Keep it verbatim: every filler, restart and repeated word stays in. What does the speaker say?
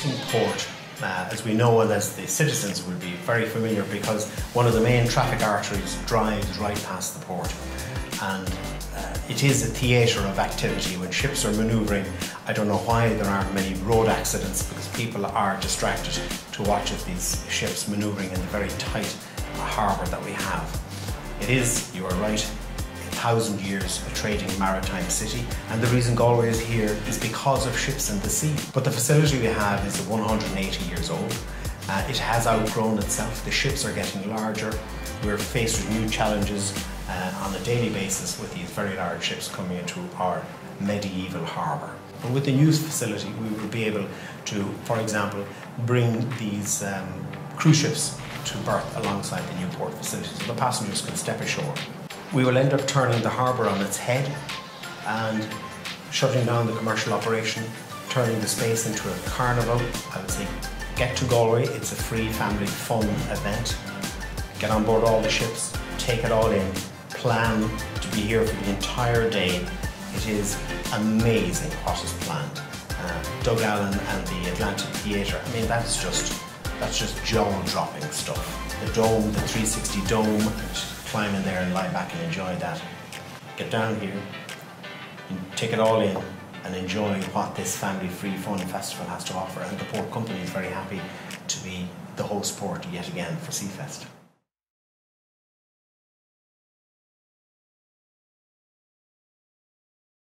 existing port, uh, as we know and as the citizens will be very familiar, because one of the main traffic arteries drives right past the port. And uh, it is a theatre of activity. When ships are manoeuvring, I don't know why there aren't many road accidents, because people are distracted to watch as these ships manoeuvring in the very tight harbour that we have. It is, you are right, a thousand years a trading maritime city, and the reason Galway is here is because of ships in the sea. But the facility we have is one hundred eighty years old. Uh, it has outgrown itself. The ships are getting larger. We're faced with new challenges uh, on a daily basis with these very large ships coming into our medieval harbour. But with the new facility, we will be able to, for example, bring these um, cruise ships to berth alongside the new port facility, so the passengers can step ashore. We will end up turning the harbour on its head and shutting down the commercial operation, turning the space into a carnival. I would say, get to Galway. It's a free family fun event. Get on board all the ships, take it all in, plan to be here for the entire day. It is amazing what is planned. Uh, Doug Allen and the Atlantic Theatre, I mean, that's just that's just jaw-dropping stuff. The dome, the three sixty dome, and climb in there and lie back and enjoy that. Get down here, and take it all in and enjoy what this family free fun festival has to offer, and the port company is very happy to be the host port yet again for SeaFest.